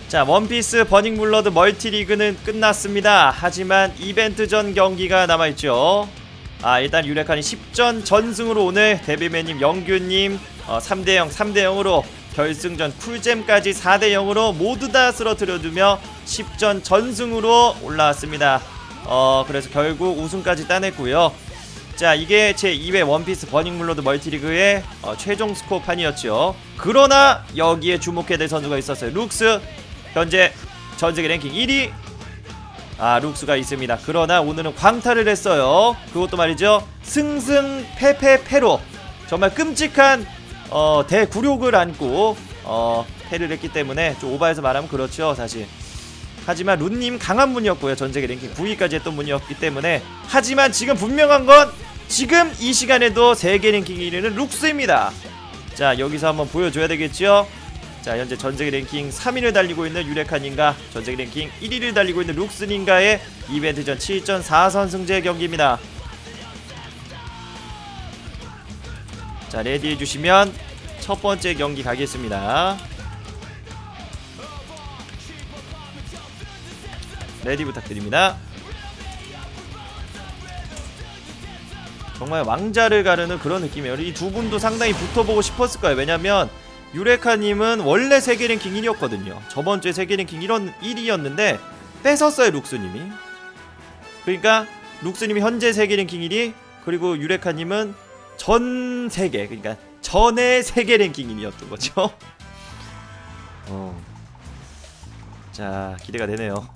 자, 원피스 버닝블러드 멀티리그는 끝났습니다. 하지만 이벤트 전 경기가 남아있죠. 일단 유레칸이 10전 전승으로 오늘 데뷔맨님, 영규님 3대0, 3대0으로 결승전 쿨잼까지 4대0으로 모두 다 쓰러뜨려두며 10전 전승으로 올라왔습니다. 그래서 결국 우승까지 따냈고요. 자, 이게 제2회 원피스 버닝블러드 멀티리그의 최종 스코어판이었죠. 그러나 여기에 주목해야 될 선수가 있었어요. 룩스, 현재 전세계 랭킹 1위 룩스가 있습니다. 그러나 오늘은 광탈을 했어요. 그것도 말이죠, 승승패패패로 정말 끔찍한 대굴욕을 안고 패를 했기 때문에 좀 오바해서 말하면 그렇죠, 사실. 하지만 룬님 강한 분이었고요. 전세계 랭킹 9위까지 했던 분이었기 때문에. 하지만 지금 분명한 건 지금 이 시간에도 세계 랭킹 1위는 룩스입니다. 자, 여기서 한번 보여줘야 되겠죠. 자, 현재 전세계 랭킹 3위를 달리고 있는 유레카님과 전세계 랭킹 1위를 달리고 있는 룩스님과의 이벤트전 7전 4선승제 경기입니다. 자, 레디해주시면 첫 번째 경기 가겠습니다. 레디 부탁드립니다. 정말 왕자를 가르는 그런 느낌이에요. 이 두 분도 상당히 붙어보고 싶었을 거예요. 왜냐면 유레카님은 원래 세계 랭킹 1위였거든요. 저번주에 세계 랭킹 1위였는데 뺏었어요, 룩스님이. 그러니까 룩스님이 현재 세계 랭킹 1위, 그리고 유레카님은 전 세계, 그러니까 전의 세계 랭킹 1위였던 거죠. 자, 기대가 되네요.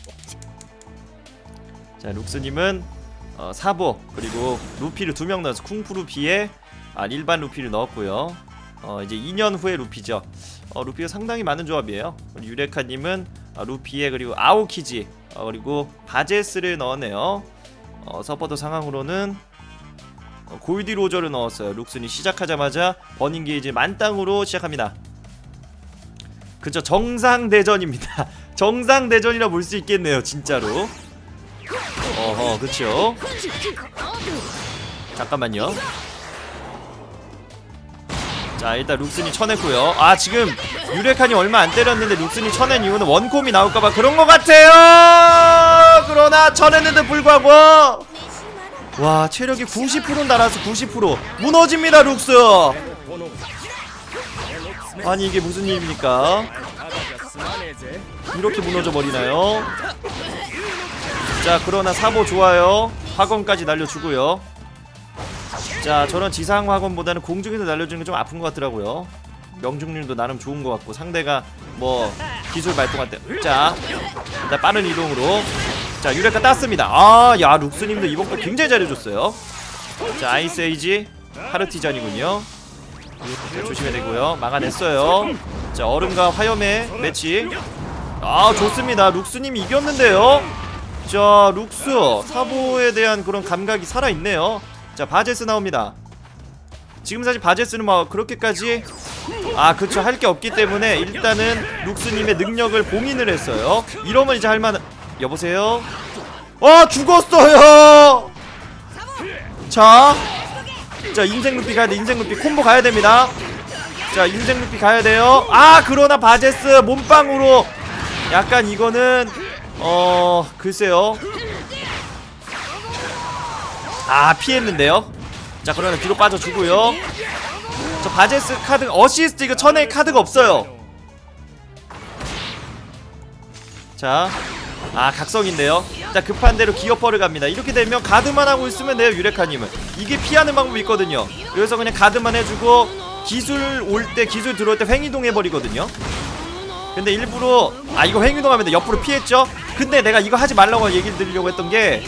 자, 룩스님은 사보 그리고 루피를 2명 넣어서 쿵푸 루피에 일반 루피를 넣었고요. 이제 2년 후에 루피죠. 루피가 상당히 많은 조합이에요. 유레카님은 루피에 그리고 아오키지 그리고 바제스를 넣었네요. 서포터 상황으로는 골디 로저를 넣었어요. 룩슨이 시작하자마자 버닝 게이지 만땅으로 시작합니다. 그쵸, 정상대전입니다. 정상대전이라 볼 수 있겠네요, 진짜로. 그쵸. 잠깐만요. 자, 일단 룩슨이 쳐냈고요. 지금 유레칸이 얼마 안 때렸는데 룩슨이 쳐낸 이유는 원콤이 나올까봐 그런 것 같아요. 그러나 쳐냈는데 불구하고 와, 체력이 90%는 날아서 90% 무너집니다, 룩스. 아니, 이게 무슨 일입니까? 이렇게 무너져 버리나요? 자, 그러나 사보 좋아요. 화건까지 날려주고요. 자, 저런 지상 화건보다는 공중에서 날려주는 게 좀 아픈 것 같더라고요. 명중률도 나름 좋은 것 같고, 상대가 뭐 기술 발동할 때. 자, 일단 빠른 이동으로. 자, 유레카 땄습니다. 야, 룩스님도 이번 거 굉장히 잘해줬어요. 자, 아이스 에이지 하르티전이군요. 자, 조심해야 되고요. 막아냈어요. 자, 얼음과 화염의 매치. 좋습니다. 룩스님이 이겼는데요. 자, 룩스 사보에 대한 그런 감각이 살아있네요. 자, 바제스 나옵니다. 지금 사실 바제스는 뭐 그렇게까지 그쵸, 할 게 없기 때문에 일단은 룩스님의 능력을 봉인을 했어요. 이러면 이제 할만한. 여보세요? 죽었어요. 자, 인생 루피 가야돼. 인생 루피 콤보 가야됩니다. 자, 인생 루피 가야돼요. 그러나 바제스 몸빵으로 약간 이거는 글쎄요. 피했는데요. 자, 그러나 뒤로 빠져주고요. 저 바제스 카드 어시스트 이거 천에 카드가 없어요. 자, 각성인데요. 자, 급한대로 기어퍼를 갑니다. 이렇게 되면 가드만 하고 있으면 돼요, 유레카님은. 이게 피하는 방법이 있거든요. 그래서 그냥 가드만 해주고 기술 올 때, 기술 들어올 때 횡이동 해버리거든요. 근데 일부러 이거 횡이동하면 옆으로 피했죠. 근데 내가 이거 하지 말라고 얘기를 드리려고 했던 게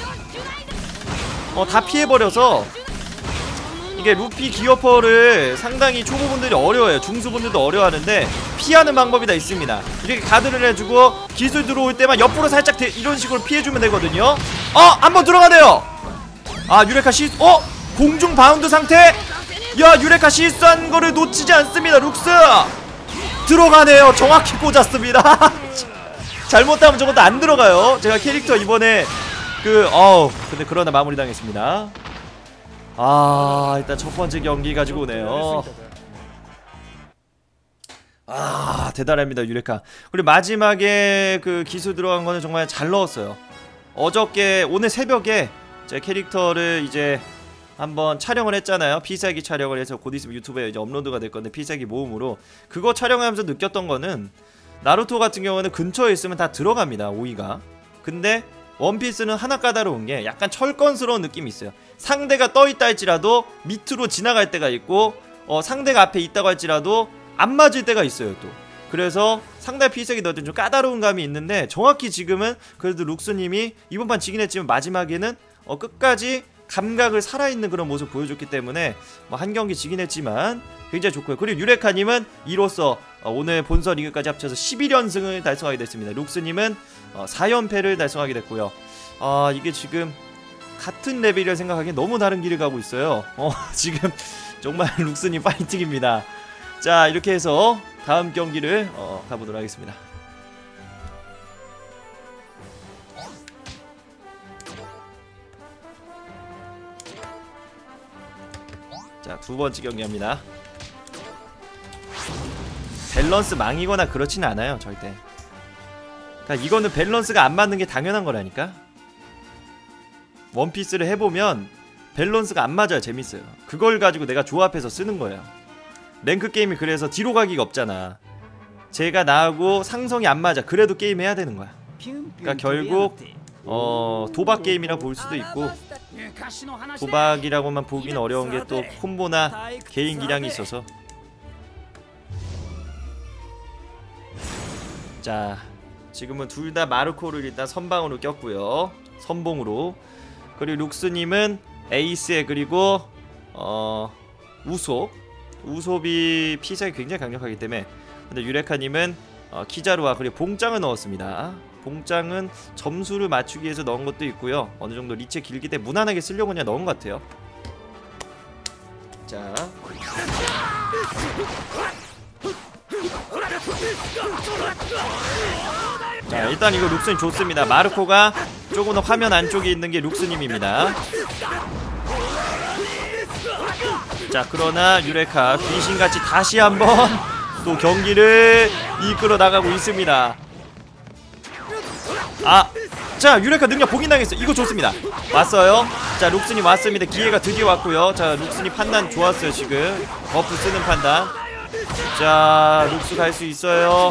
다 피해버려서 이게 루피 기어퍼를 상당히 초보분들이 어려워해요. 중수분들도 어려워하는데 피하는 방법이 다 있습니다. 이렇게 가드를 해주고 기술 들어올 때만 옆으로 살짝 이런 식으로 피해주면 되거든요. 한번 들어가네요. 유레카 공중 바운드 상태. 야, 유레카 실수한 거를 놓치지 않습니다. 룩스 들어가네요. 정확히 꽂았습니다. 잘못하면 저것도 안 들어가요. 제가 캐릭터 이번에 근데 그러나 마무리 당했습니다. 일단 첫 번째 경기 가지고 오네요. 아 대단합니다 유레카. 그리고 마지막에 그 기술 들어간 거는 정말 잘 넣었어요. 어저께 오늘 새벽에 제 캐릭터를 이제 한번 촬영을 했잖아요. 필살기 촬영을 해서 곧 있으면 유튜브에 이제 업로드가 될 건데 필살기 모음으로 그거 촬영하면서 느꼈던 거는 나루토 같은 경우는 근처에 있으면 다 들어갑니다 오이가. 근데 원피스는 하나 까다로운 게 약간 철권스러운 느낌이 있어요. 상대가 떠있다 할지라도 밑으로 지나갈 때가 있고 상대가 앞에 있다고 할지라도 안 맞을 때가 있어요 또. 그래서 상대 필살기 넣을 땐 좀 까다로운 감이 있는데 정확히 지금은 그래도 룩스님이 이번 판 지긴 했지만 마지막에는 끝까지 감각을 살아있는 그런 모습 보여줬기 때문에 뭐 한 경기 지긴 했지만 굉장히 좋고요. 그리고 유레카님은 이로써 오늘 본선 리그까지 합쳐서 11연승을 달성하게 됐습니다. 룩스님은 4연패를 달성하게 됐고요. 이게 지금 같은 레벨이라 생각하기엔 너무 다른 길을 가고 있어요. 지금 정말 룩스님 파이팅입니다. 자 이렇게 해서 다음 경기를 가보도록 하겠습니다. 자 두번째 경기합니다. 밸런스 망이거나 그렇진 않아요 절대. 그러니까 이거는 밸런스가 안 맞는 게 당연한 거라니까. 원피스를 해보면 밸런스가 안 맞아야 재밌어요. 그걸 가지고 내가 조합해서 쓰는 거예요. 랭크 게임이 그래서 뒤로 가기가 없잖아. 제가 나하고 상성이 안 맞아. 그래도 게임 해야 되는 거야. 그러니까 결국 도박 게임이라 볼 수도 있고 도박이라고만 보기는 어려운 게 또 콤보나 개인 기량이 있어서. 자 지금은 둘 다 마르코를 일단 선방으로 꼈고요. 선봉으로. 그리고 룩스님은 에이스에 그리고 우솝이 피살이 굉장히 강력하기 때문에. 근데 유레카님은 키자루와 그리고 봉짱을 넣었습니다. 봉짱은 점수를 맞추기 위해서 넣은 것도 있고요. 어느정도 리체 길기 때문에 무난하게 쓰려고 그냥 넣은 것 같아요. 자 일단 이거 룩스님 좋습니다. 마르코가 조금 더 화면 안쪽에 있는 게 룩스님입니다. 자 그러나 유레카 귀신같이 다시 한번 또 경기를 이끌어 나가고 있습니다. 자 유레카 능력 봉인당했어. 이거 좋습니다. 왔어요. 자 룩스님 왔습니다. 기회가 드디어 왔고요. 자 룩스님 판단 좋았어요. 지금 버프 쓰는 판단. 자 룩스 갈 수 있어요.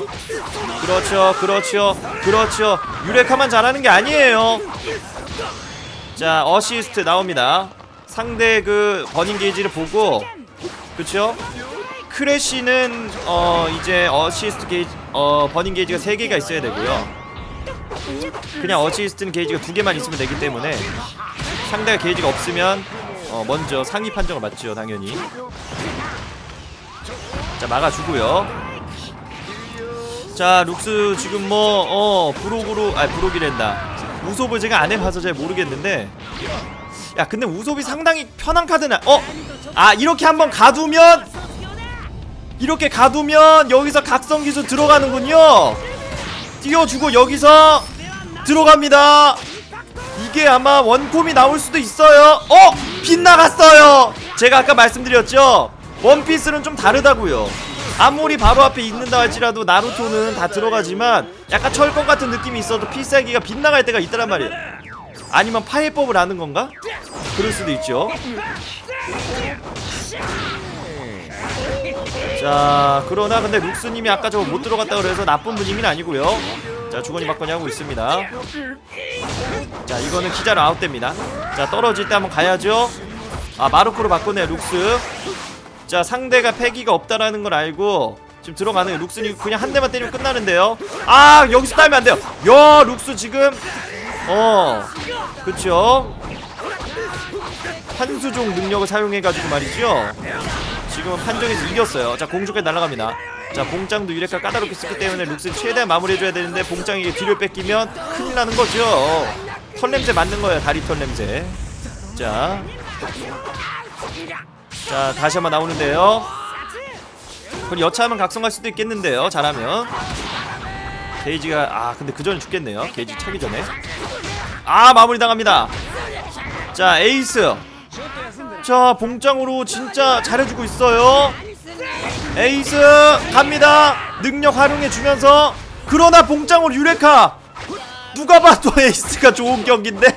그렇죠. 유레카만 잘하는 게 아니에요. 자 어시스트 나옵니다. 상대 그 버닝 게이지를 보고 그쵸? 크래쉬는 이제 어시스트 게이지 버닝 게이지가 3개가 있어야 되고요. 그냥 어시스트는 게이지가 2개만 있으면 되기 때문에 상대가 게이지가 없으면 먼저 상위 판정을 맞죠 당연히. 자 막아주고요. 자 룩스 지금 뭐 브록이란다. 우솝을 제가 안 해봐서 잘 모르겠는데 야 근데 우솝이 상당히 편한 카드나 이렇게 한번 이렇게 가두면 여기서 각성 기술 들어가는군요. 띄워주고 여기서 들어갑니다. 이게 아마 원콤이 나올 수도 있어요. 빗나갔어요. 제가 아까 말씀드렸죠. 원피스는 좀 다르다고요. 아무리 바로 앞에 있는다 할지라도 나루토는 다 들어가지만 약간 철권 같은 느낌이 있어도 필살기가 빗나갈 때가 있다란 말이에요. 아니면 파해법을 아는 건가? 그럴 수도 있죠. 자 그러나 근데 룩스님이 아까 저거 못 들어갔다 그래서 나쁜 분위기는 아니고요. 자 주거니 받거니 하고 있습니다. 자 이거는 키자루 아웃됩니다. 자 떨어질 때 한번 가야죠. 마르코로 바꾸네요 룩스. 자 상대가 패기가 없다라는 걸 알고 지금 들어가는 룩스님 그냥 한 대만 때리면 끝나는데요. 여기서 따면 안 돼요. 야 룩스 지금 그쵸. 판수종 능력을 사용해가지고 말이죠. 지금은 판정에서 이겼어요. 자 공중까지 날아갑니다. 자 봉짱도 유레카 까다롭게 쓰기 때문에 룩스 최대한 마무리해줘야 되는데 봉짱이 뒤를 뺏기면 큰일 나는 거죠. 털냄새 맞는 거예요. 다리 털냄새. 자 다시 한번 나오는데요. 그럼 여차하면 각성할 수도 있겠는데요. 잘하면. 게이지가 근데 그 전에 죽겠네요. 게이지 차기 전에. 마무리 당합니다. 자 에이스. 자 봉짱으로 진짜 잘해주고 있어요. 에이스 갑니다. 능력 활용해주면서. 그러나 봉장으로 유레카. 누가 봐도 에이스가 좋은 경기인데.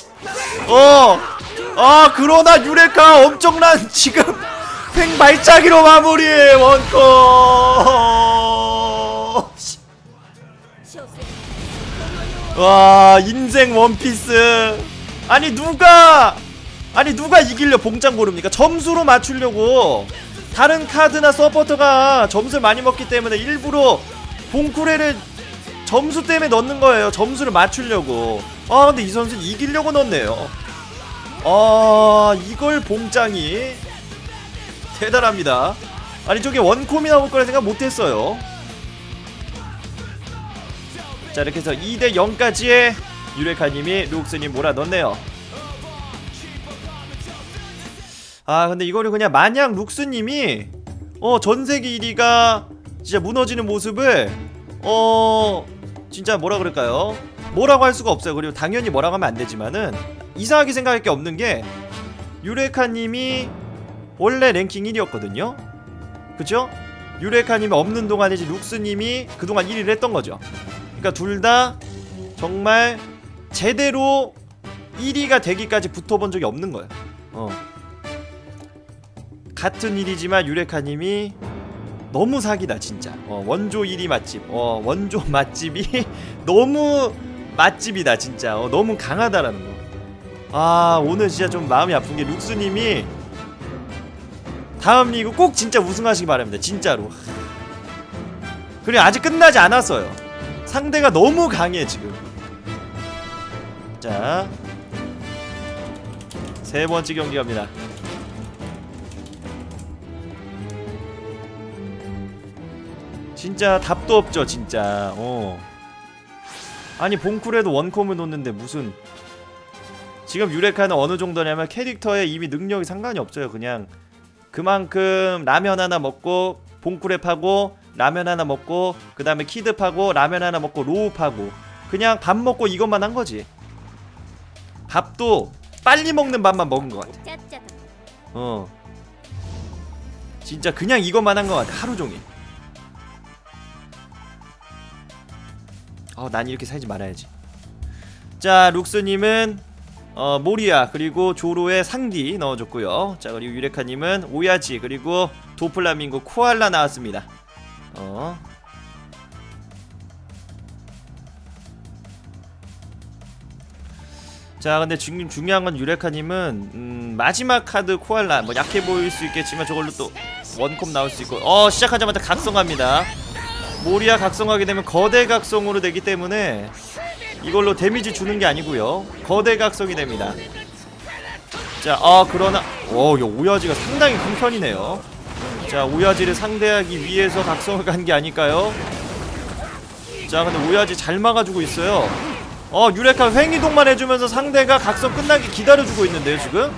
그러나 유레카 엄청난 지금 횡발차기로 마무리. 원컵. 와, 인생 원피스. 아니 누가 이길려 봉장 고릅니까? 점수로 맞추려고. 다른 카드나 서포터가 점수를 많이 먹기 때문에 일부러 봉쿠레를 점수 때문에 넣는 거예요. 점수를 맞추려고. 근데 이 선수는 이기려고 넣네요. 이걸 봉장이 대단합니다. 아니 저게 원콤이 나올 거라 생각 못했어요. 자, 이렇게 해서 2대 0까지의 유레카님이 룩스님 몰아넣네요. 근데 이거를 그냥 마냥 룩스님이 전세계 1위가 진짜 무너지는 모습을 진짜 뭐라 그럴까요? 뭐라고 할 수가 없어요. 그리고 당연히 뭐라고 하면 안 되지만은 이상하게 생각할 게 없는 게 유레카님이 원래 랭킹 1위였거든요. 그쵸? 유레카님이 없는 동안에 이제 룩스님이 그동안 1위를 했던 거죠. 그러니까 둘 다 정말 제대로 1위가 되기까지 붙어본 적이 없는 거예요. 같은 일이지만 유레카님이 너무 사기다 진짜. 원조 1위 맛집. 원조 맛집이 너무 맛집이다 진짜. 너무 강하다라는 거. 오늘 진짜 좀 마음이 아픈 게 룩스님이 다음 리그 꼭 진짜 우승하시기 바랍니다 진짜로. 그리고 아직 끝나지 않았어요. 상대가 너무 강해 지금. 자, 세 번째 경기 갑니다. 진짜 답도 없죠 진짜. 아니 봉쿨에도 원콤을 놓는데 무슨. 지금 유레카는 어느 정도냐면 캐릭터에 이미 능력이 상관이 없어요. 그냥 그만큼 라면 하나 먹고 봉쿨에 파고 라면 하나 먹고 그 다음에 키드 파고 라면 하나 먹고 로우 파고 그냥 밥 먹고 이것만 한 거지. 밥도 빨리 먹는 밥만 먹은 것 같아. 진짜 그냥 이것만 한 것 같아 하루종일. 난 이렇게 살지 말아야지. 자, 룩스님은 모리아 그리고 조로의 상디 넣어줬고요. 자, 그리고 유레카님은 오야지 그리고 도플라밍고 코알라 나왔습니다. 자, 근데 지금 중요한 건 유레카님은 마지막 카드 코알라 뭐 약해 보일 수 있겠지만 저걸로 또 원콤 나올 수 있고. 시작하자마자 각성합니다. 모리아 각성하게 되면 거대 각성으로 되기 때문에 이걸로 데미지 주는 게 아니고요 거대 각성이 됩니다. 자, 그러나 오야지가 상당히 큰 편이네요. 자, 오야지를 상대하기 위해서 각성을 간 게 아닐까요? 자, 근데 오야지 잘 막아주고 있어요. 유레카 횡이동만 해주면서 상대가 각성 끝나기 기다려주고 있는데요 지금.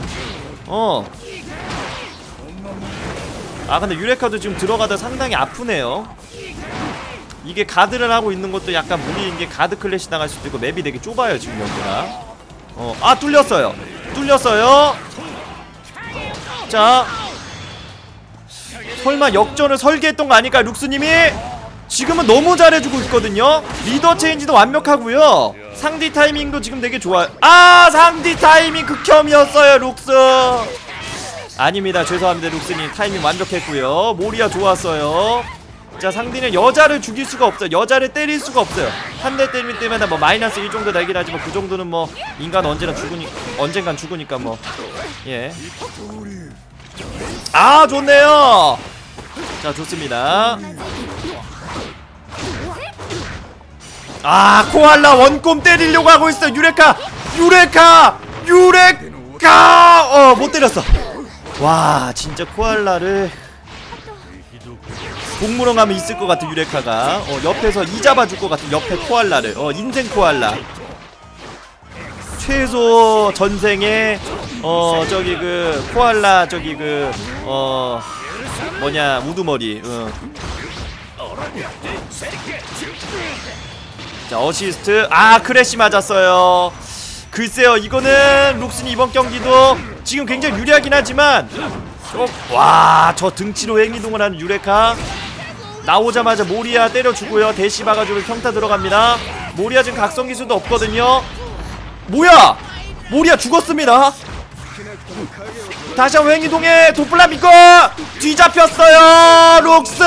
근데 유레카도 지금 들어가다 상당히 아프네요. 이게 가드를 하고 있는 것도 약간 무리인 게 가드 클래시 나갈 수도 있고 맵이 되게 좁아요 지금 여기가. 뚫렸어요. 자, 설마 역전을 설계했던 거 아닐까요 룩스님이? 지금은 너무 잘해주고 있거든요. 리더 체인지도 완벽하고요. 상디 타이밍도 지금 되게 좋아요. 상디 타이밍 극혐이었어요 룩스. 아닙니다, 죄송합니다 룩스님. 타이밍 완벽했고요. 모리아 좋았어요. 자, 상대는 여자를 죽일 수가 없어요. 여자를 때릴 수가 없어요. 한 대 때릴 때마다 뭐 마이너스 1 정도 나긴 하지만 그 정도는 뭐 인간 언젠간 죽으니까 뭐. 예. 좋네요. 자, 좋습니다. 코알라 원콤 때리려고 하고 있어. 유레카 못 때렸어. 와, 진짜 코알라를 동물원 가면 있을 것 같은 유레카가 옆에서 이 잡아줄 것 같은 옆에 코알라를 인생 코알라. 최소 전생에 저기 그 코알라 저기 그 뭐냐 우두머리. 자, 어시스트. 크래시 맞았어요. 글쎄요, 이거는 룩슨이 이번 경기도 지금 굉장히 유리하긴 하지만 와, 저 등치로 행이동을 하는 유레카. 나오자마자 모리아 때려주고요. 대시 박아주고 평타 들어갑니다. 모리아 지금 각성 기술도 없거든요. 뭐야! 모리아 죽었습니다. 다시 한번 행이동에 도플라미코 뒤잡혔어요. 룩스.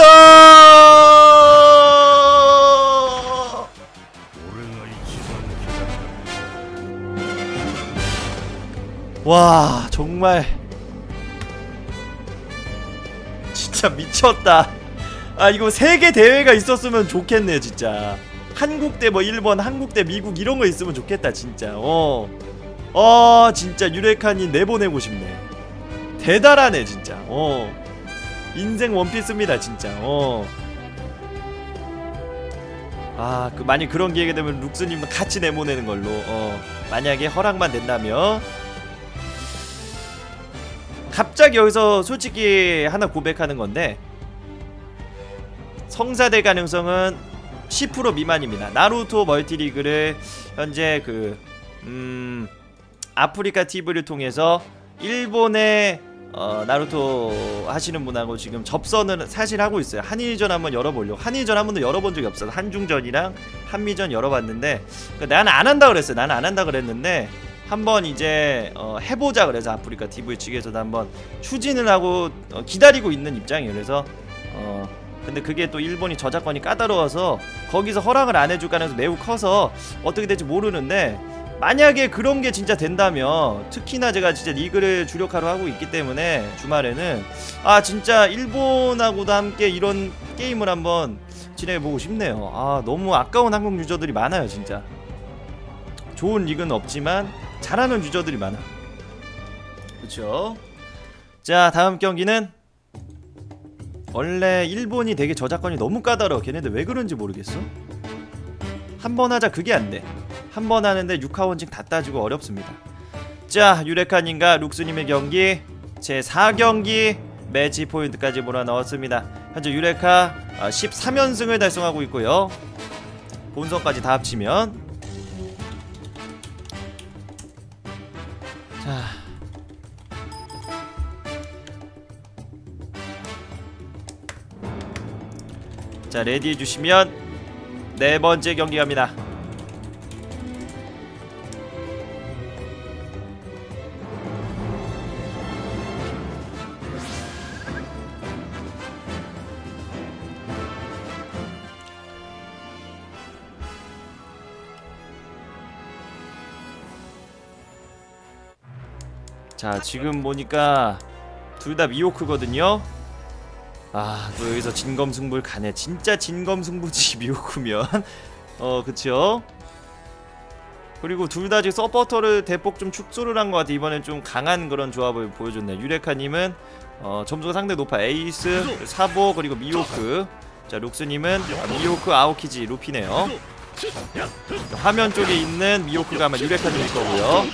와, 정말 진짜 미쳤다. 아, 이거 세계 대회가 있었으면 좋겠네 진짜. 한국 대 뭐 일본, 한국 대 미국 이런 거 있으면 좋겠다 진짜. 진짜 유레카님 내보내고 싶네. 대단하네 진짜. 인생 원피스입니다 진짜. 만약 그런 기회가 되면 룩스님도 같이 내보내는 걸로. 만약에 허락만 된다면. 갑자기 여기서 솔직히 하나 고백하는 건데, 성사될 가능성은 10% 미만입니다. 나루토 멀티리그를 현재 아프리카 TV를 통해서 일본의 나루토 하시는 분하고 지금 접선을 사실 하고 있어요. 한일전 한번 열어보려고. 한일전 한 번도 열어본 적이 없어서 한중전이랑 한미전 열어봤는데, 나는 안 한다 그랬어요. 나는 안 한다 그랬는데 한번 이제 해보자 그래서 아프리카 TV 측에서도 한번 추진을 하고 기다리고 있는 입장이에요. 그래서 근데 그게 또 일본이 저작권이 까다로워서 거기서 허락을 안 해줄 가능성이 매우 커서 어떻게 될지 모르는데, 만약에 그런 게 진짜 된다면, 특히나 제가 진짜 리그를 주력하러 하고 있기 때문에 주말에는 진짜 일본하고도 함께 이런 게임을 한번 진행해보고 싶네요. 너무 아까운 한국 유저들이 많아요 진짜. 좋은 리그는 없지만 잘하는 유저들이 많아. 그쵸? 자, 다음 경기는 원래 일본이 되게 저작권이 너무 까다로워. 걔네들 왜 그런지 모르겠어. 한 번 하자 그게 안돼. 한 번 하는데 6화원칙 다 따지고 어렵습니다. 자, 유레카님과 룩스님의 경기 제 4경기 매치 포인트까지 몰아넣었습니다. 현재 유레카 13연승을 달성하고 있고요. 본선까지 다 합치면. 자, 레디 해주시면 네 번째 경기 갑니다. 자, 지금 보니까 둘 다 미호크거든요. 또 여기서 진검승부를 가네. 진짜 진검승부지 미호크면. 그쵸? 그리고 둘 다 지금 서포터를 대폭 좀 축소를 한 것 같아. 이번엔 좀 강한 그런 조합을 보여줬네. 유레카님은 점수가 상당히 높아. 에이스, 사보, 그리고 미호크. 자, 룩스님은 미호크, 아오키지, 루피네요. 화면 쪽에 있는 미호크가 아마 유레카님일 거고요.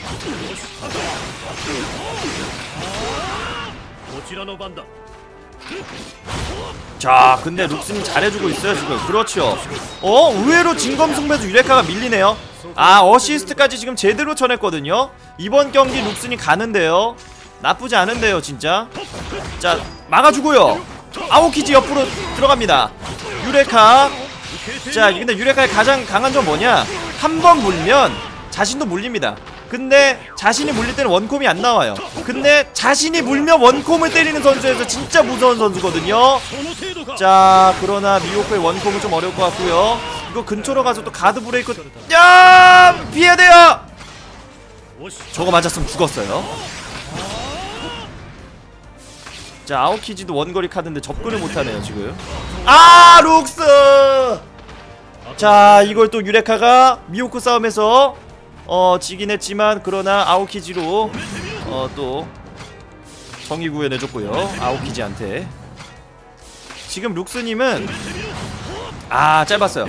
자, 근데 룩스님 잘해주고 있어요 지금. 그렇죠. 의외로 진검승부에서 유레카가 밀리네요. 어시스트까지 지금 제대로 쳐냈거든요. 이번 경기 룩스님 가는데요. 나쁘지 않은데요 진짜. 자, 막아주고요. 아오키지 옆으로 들어갑니다. 유레카. 자, 근데 유레카의 가장 강한 점 뭐냐, 한 번 물면 자신도 물립니다. 근데 자신이 물릴 때는 원콤이 안 나와요. 근데 자신이 물면 원콤을 때리는 선수에서 진짜 무서운 선수거든요. 자, 그러나 미호크의 원콤은 좀 어려울 것 같고요. 이거 근처로 가서 또 가드 브레이크. 야, 피해야 돼요. 저거 맞았으면 죽었어요. 자, 아오키지도 원거리 카드인데 접근을 못하네요 지금. 룩스. 자, 이걸 또 유레카가 미호크 싸움에서 지긴 했지만, 그러나 아오키지로 또 정의 구현해줬고요. 아오키지한테. 지금 룩스님은 짧았어요.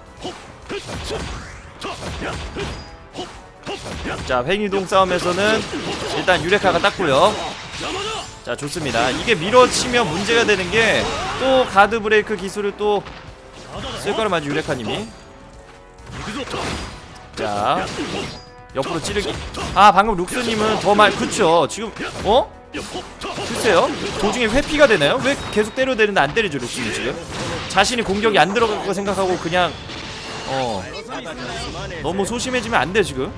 자, 횡이동 싸움에서는 일단 유레카가 땄고요. 자, 좋습니다. 이게 밀어치면 문제가 되는게, 또 가드 브레이크 기술을 또 쓸거를 맞은 유레카님이. 자, 옆으로 찌르기. 방금 룩스님은 더 그쵸 지금 글쎄요, 도중에 회피가 되나요? 왜 계속 때려야 되는데 안 때리죠 룩스는 지금? 자신이 공격이 안 들어갈 거 생각하고 그냥 너무 소심해지면 안 돼 지금.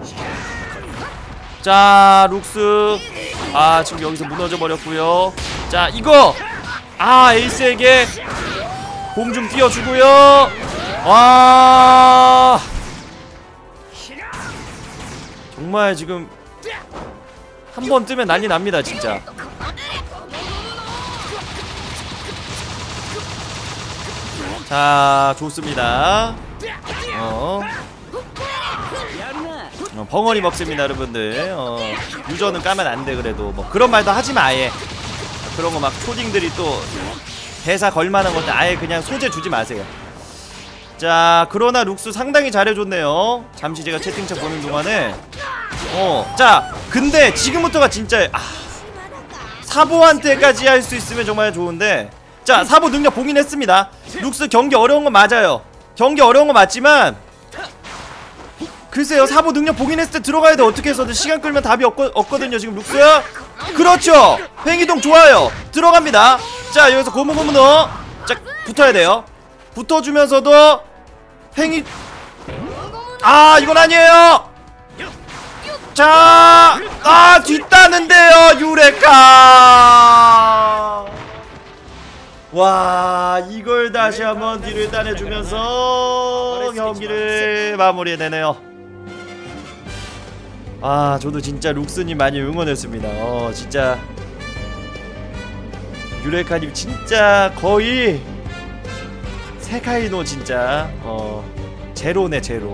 자 룩스 지금 여기서 무너져 버렸고요. 자 이거 에이스에게 공 좀 띄워주고요. 와 정말 지금 한 번 뜨면 난리 납니다 진짜. 자 좋습니다. 벙어리 먹습니다 여러분들. 유저는 까면 안돼. 그래도 뭐 그런 말도 하지마. 아예 그런거 막 초딩들이 또 대사 걸만한 것도 아예 그냥 소재 주지 마세요. 자 그러나 룩스 상당히 잘해줬네요. 잠시 제가 채팅창 보는 동안에 자 근데 지금부터가 진짜 사보한테까지 할 수 있으면 정말 좋은데. 자 사보 능력 보긴 했습니다. 룩스 경기 어려운 건 맞아요. 경기 어려운 건 맞지만 글쎄요 사보 능력 보긴 했을 때 들어가야 돼. 어떻게 해서든 시간 끌면 답이 없거든요 지금 룩스. 그렇죠 횡이동 좋아요. 들어갑니다. 자 여기서 고무고무너 자 붙어야 돼요. 붙어주면서도 횡이 이건 아니에요. 자 뒷따는데요 유레카. 와 이걸 다시 한번 뒤를 따내주면서 경기를 마무리해내네요. 저도 진짜 룩스님 많이 응원했습니다. 진짜 유레카님 진짜 거의 세카이노 진짜 제로네 제로.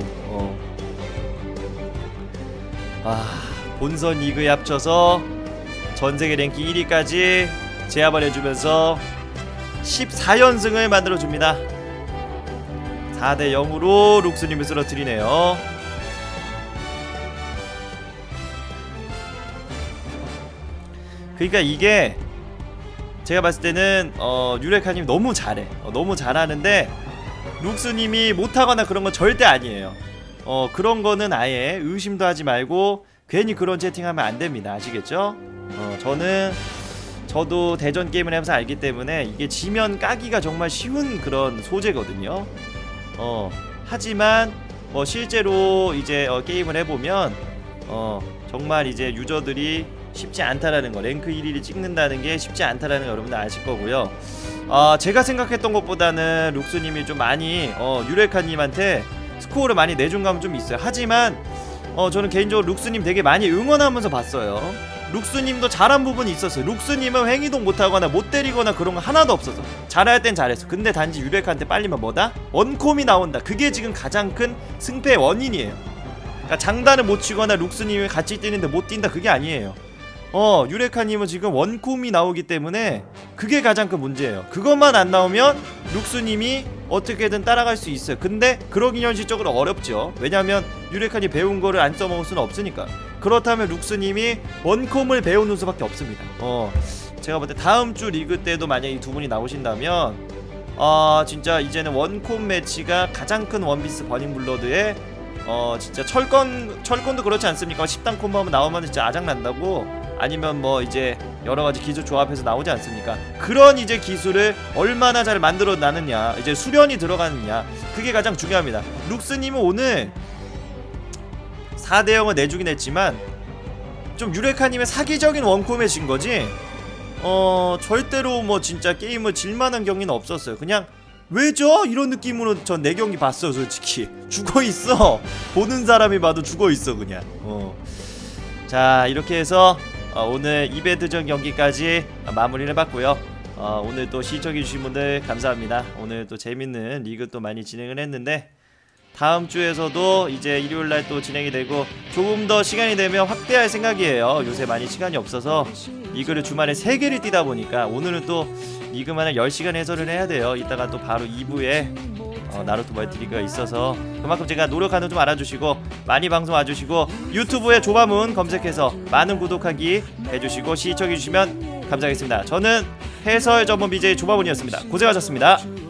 본선 리그에 합쳐서 전세계 랭킹 1위까지 제압을 해주면서 14연승을 만들어줍니다. 4대 0으로 룩스님을 쓰러뜨리네요. 그러니까 이게 제가 봤을 때는 유레카님 너무 잘해. 너무 잘하는데 룩스님이 못하거나 그런 건 절대 아니에요. 그런 거는 아예 의심도 하지 말고 괜히 그런 채팅하면 안 됩니다. 아시겠죠? 저도 대전 게임을 하면서 알기 때문에 이게 지면 까기가 정말 쉬운 그런 소재거든요. 하지만 실제로 이제 게임을 해보면 정말 이제 유저들이 쉽지 않다라는 거, 랭크 1위를 찍는다는 게 쉽지 않다라는 거 여러분들 아실 거고요. 제가 생각했던 것보다는 룩스님이 좀 많이 유레카님한테 스코어를 많이 내준 감은 좀 있어요. 하지만 저는 개인적으로 룩스님 되게 많이 응원하면서 봤어요. 룩스님도 잘한 부분이 있었어요. 룩스님은 횡이동 못하거나 못 때리거나 그런 거 하나도 없어서 잘할 땐 잘했어. 근데 단지 유레카한테 빨리면 뭐다? 원콤이 나온다. 그게 지금 가장 큰 승패의 원인이에요. 그러니까 장단을 못 치거나 룩스님이 같이 뛰는데 못 뛴다 그게 아니에요. 유레카님은 지금 원콤이 나오기 때문에 그게 가장 큰 문제예요. 그것만 안 나오면 룩스님이 어떻게든 따라갈 수 있어요. 근데 그러기 현실적으로 어렵죠. 왜냐면 유레카님 배운 거를 안 써먹을 수는 없으니까. 그렇다면 룩스님이 원콤을 배우는 수밖에 없습니다. 제가 볼 때 다음주 리그 때도 만약에 이 두 분이 나오신다면 진짜 이제는 원콤 매치가 가장 큰 원피스 버닝블러드의 진짜 철권도 그렇지 않습니까? 10단 콤보 한번 나오면 진짜 아작난다고. 아니면 뭐 이제 여러가지 기술 조합해서 나오지 않습니까? 그런 이제 기술을 얼마나 잘 만들어 나느냐, 이제 수련이 들어가느냐, 그게 가장 중요합니다. 룩스님은 오늘 4대 0을 내주긴 했지만 좀 유레카님의 사기적인 원콤에 진 거지 절대로 뭐 진짜 게임을 질만한 경기는 없었어요. 그냥 왜죠? 이런 느낌으로 전 내 경기 봤어요. 솔직히 죽어있어. 보는 사람이 봐도 죽어있어 그냥. 자 이렇게 해서 오늘 이벤트전 경기까지 마무리를 해봤고요. 오늘 또 시청해주신 분들 감사합니다. 오늘 또 재밌는 리그 또 많이 진행을 했는데 다음 주에서도 이제 일요일날 또 진행이 되고 조금 더 시간이 되면 확대할 생각이에요. 요새 많이 시간이 없어서 리그를 주말에 3개를 뛰다 보니까 오늘은 또 리그만을 10시간 해설을 해야 돼요. 이따가 또 바로 2부에 나루토 멀티리그가 있어서 그만큼 제가 노력하는 좀 알아주시고 많이 방송 와주시고 유튜브에 조바문 검색해서 많은 구독하기 해주시고 시청해주시면 감사하겠습니다. 저는 해설 전문 BJ 조바문이었습니다. 고생하셨습니다.